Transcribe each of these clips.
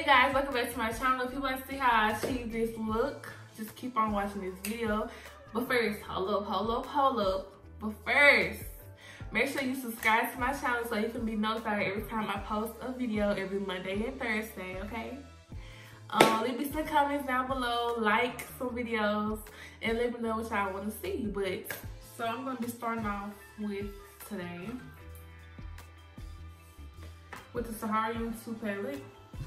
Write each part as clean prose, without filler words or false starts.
Hey guys, welcome back to my channel. If you want to see how I achieve this look, just keep on watching this video. But first, hold up. But first, make sure you subscribe to my channel so you can be notified every time I post a video every Monday and Thursday, okay? Leave me some comments down below, like some videos, and let me know what y'all want to see. But so I'm gonna be starting off with today with the Saharian 2 palette.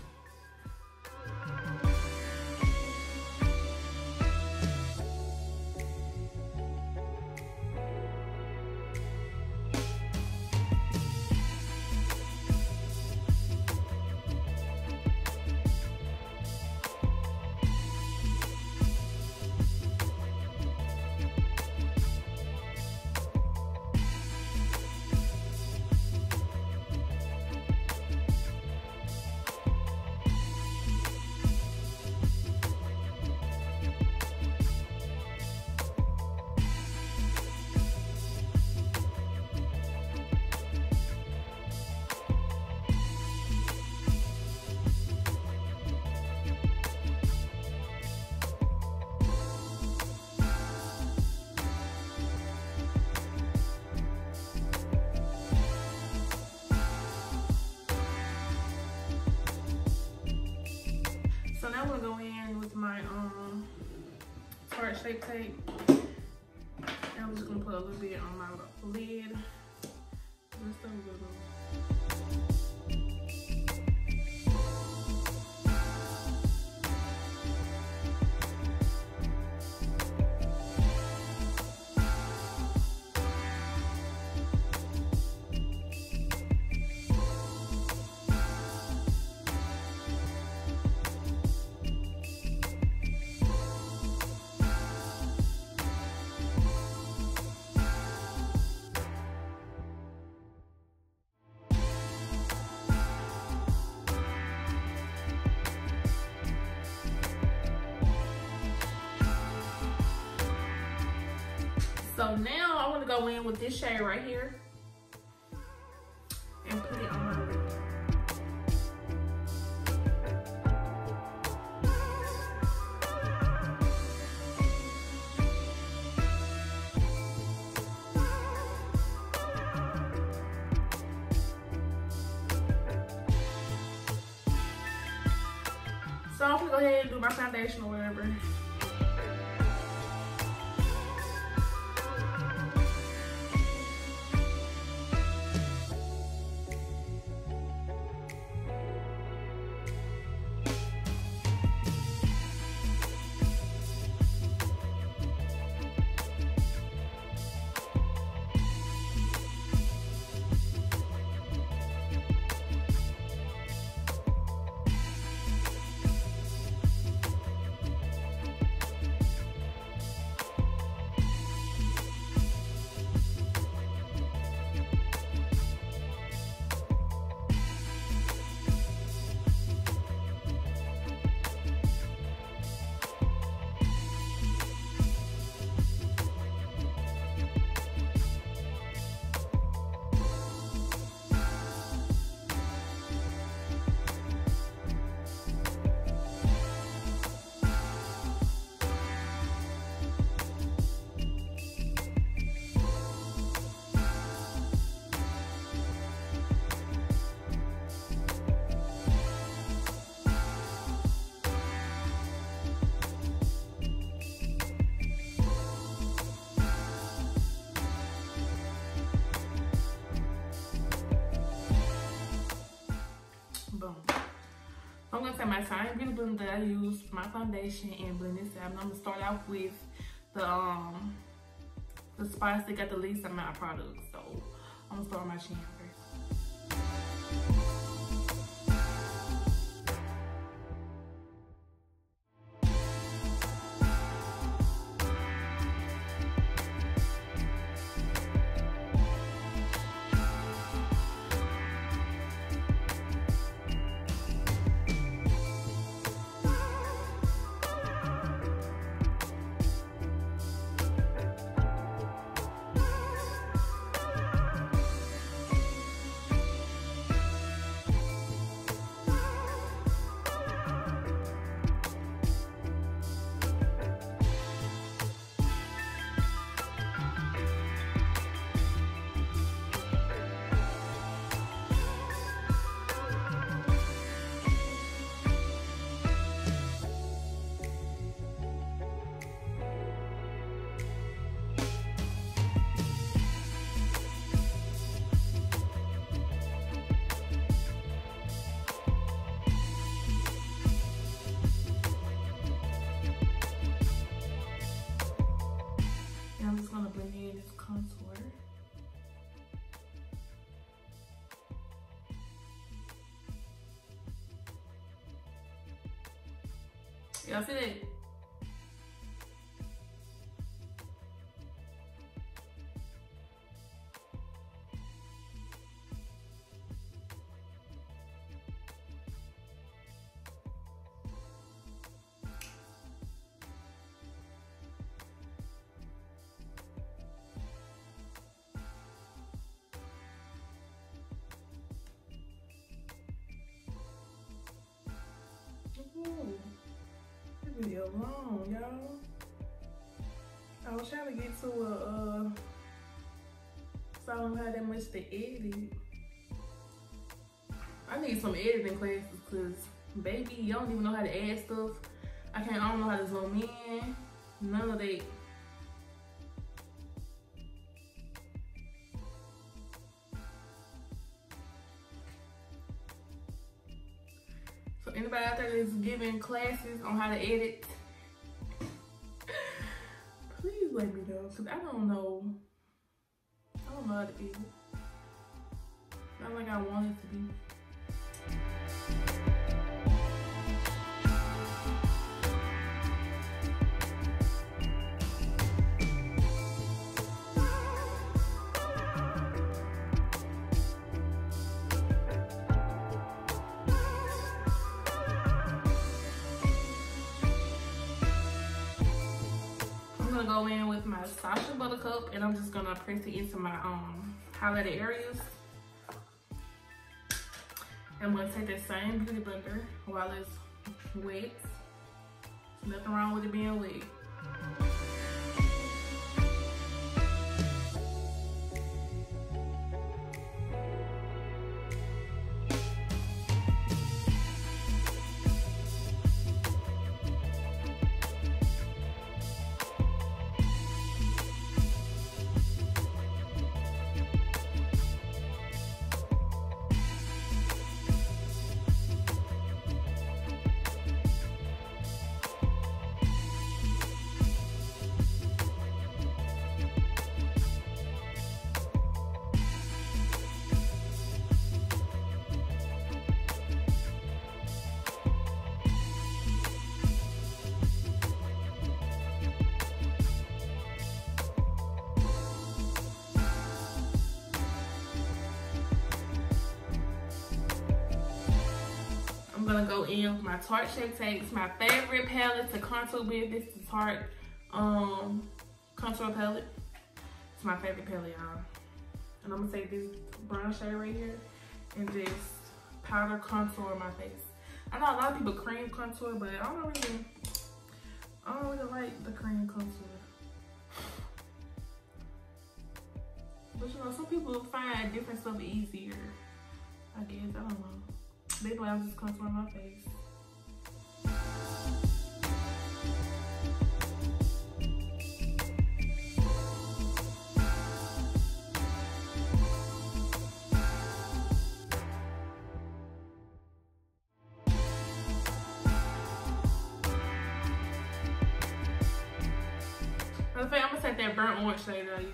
So now I'm gonna go in with my Tarte Shape Tape. And I'm just gonna put a little bit on my lid. Just a little. So now I want to go in with this shade right here and put it on my lid. So I'm gonna go ahead and do my foundation or whatever. I'm gonna take my Science Beauty blender that I use for my foundation and blend this out. And I'm gonna start off with the spots that got the least amount of product. So I'm gonna start with my chin first. blend in this contour. Y'all see that? Ooh, this video long, y'all. I was trying to get to a so I don't have that much to edit. I need some editing classes because baby, you don't even know how to add stuff. I don't know how to zoom in. None of that. So anybody out there that's giving classes on how to edit, please let me know, because I don't know how to edit. Not like I want it to be. I'm gonna go in with my Sacha Buttercup and I'm just gonna press it into my highlighted areas. I'm gonna take that same beauty blender while it's wet. There's nothing wrong with it being wet. I'm gonna go in with my Tarte Shape Takes, my favorite palette to contour with. This is the Tarte contour palette. It's my favorite palette, y'all. And I'm gonna take this brown shade right here and just powder contour my face. I know a lot of people cream contour, but I don't really like the cream contour. But you know, some people find different stuff easier. I guess, I don't know. Maybe I'm just contouring my face. I'm gonna take that burnt orange shade that I use.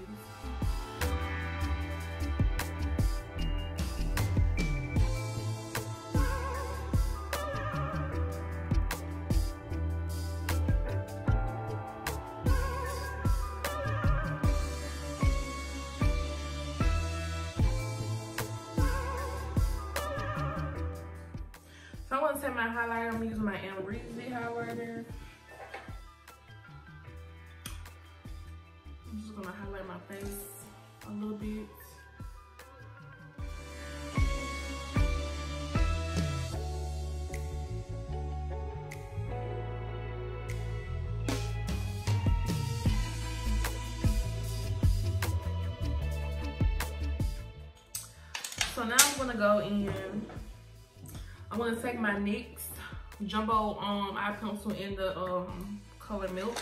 So I'm gonna take my highlighter. I'm using my Amrezy highlighter. I'm just gonna highlight my face a little bit. So now I'm gonna go in. I'm gonna take my NYX Jumbo eye pencil in the color Milk.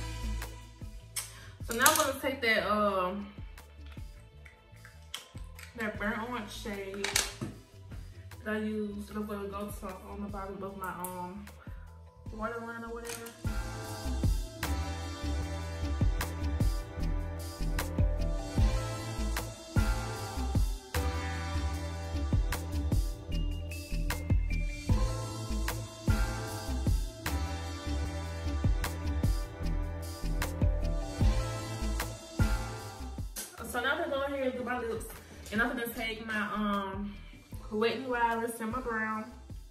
So now I'm gonna take that that burnt orange shade that I used to go to on the bottom of my waterline or whatever. So now I'm gonna go ahead and do my lips, and I'm gonna take my Wet n Wild Simmer Brown.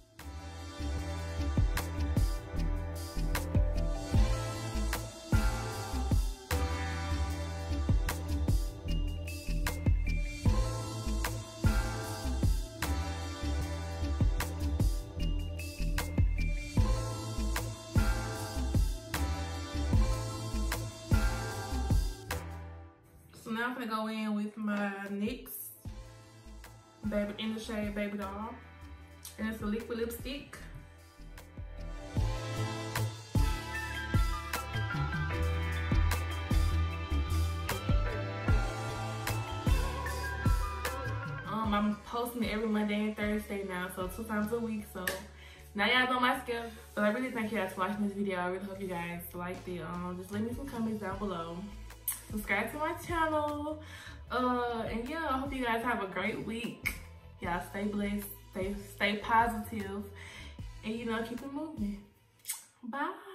So now I'm gonna go in with my NYX Baby in the shade Baby Doll, and it's a liquid lipstick. I'm posting it every Monday and Thursday now, so 2 times a week. So now y'all know my schedule. But I really thank you guys for watching this video. I really hope you guys liked it. Just leave me some comments down below. Subscribe to my channel. And yeah, I hope you guys have a great week. Y'all stay blessed, stay positive, and you know, keep it moving. Bye.